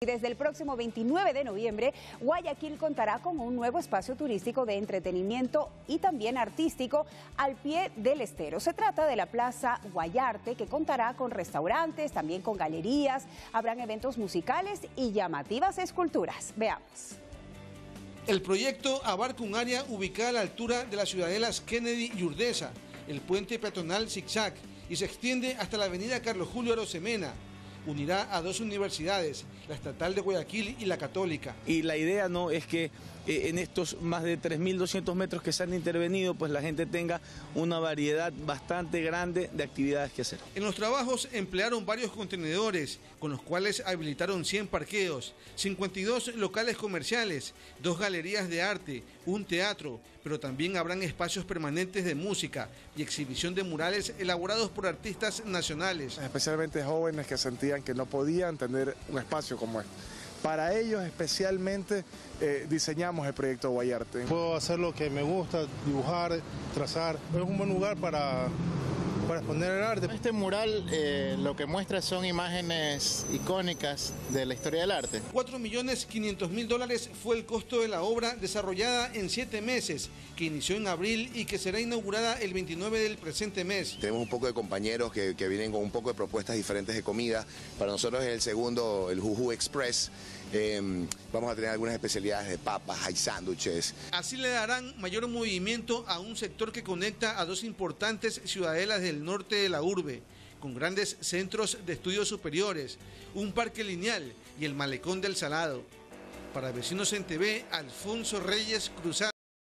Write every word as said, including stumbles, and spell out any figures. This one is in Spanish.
desde el próximo veintinueve de noviembre, Guayaquil contará con un nuevo espacio turístico de entretenimiento y también artístico al pie del estero. Se trata de la Plaza Guayarte, que contará con restaurantes, también con galerías, habrán eventos musicales y llamativas esculturas. Veamos. El proyecto abarca un área ubicada a la altura de las ciudadelas Kennedy y Urdesa, el puente peatonal Zigzag, y se extiende hasta la avenida Carlos Julio Arosemena. Unirá a dos universidades, la Estatal de Guayaquil y la Católica. Y la idea no es que eh, en estos más de tres mil doscientos metros que se han intervenido, pues la gente tenga una variedad bastante grande de actividades que hacer. En los trabajos emplearon varios contenedores, con los cuales habilitaron cien parqueos, cincuenta y dos locales comerciales, dos galerías de arte, un teatro, pero también habrán espacios permanentes de música y exhibición de murales elaborados por artistas nacionales. Especialmente jóvenes que sentían que no podían tener un espacio como este. Para ellos especialmente eh, diseñamos el proyecto Guayarte. Puedo hacer lo que me gusta, dibujar, trazar. Es un buen lugar para, para exponer el arte. Este mural eh, lo que muestra son imágenes icónicas de la historia del arte. cuatro millones quinientos mil dólares fue el costo de la obra, desarrollada en siete meses, que inició en abril y que será inaugurada el veintinueve del presente mes. Tenemos un poco de compañeros que, que vienen con un poco de propuestas diferentes de comida. Para nosotros es el segundo, el Juju Express. Eh, vamos a tener algunas especialidades de papas, hay sándwiches. Así le darán mayor movimiento a un sector que conecta a dos importantes ciudadelas del norte de la urbe, con grandes centros de estudios superiores, un parque lineal y el malecón del Salado. Para Vecinos en T V, Alfonso Reyes Cruzado.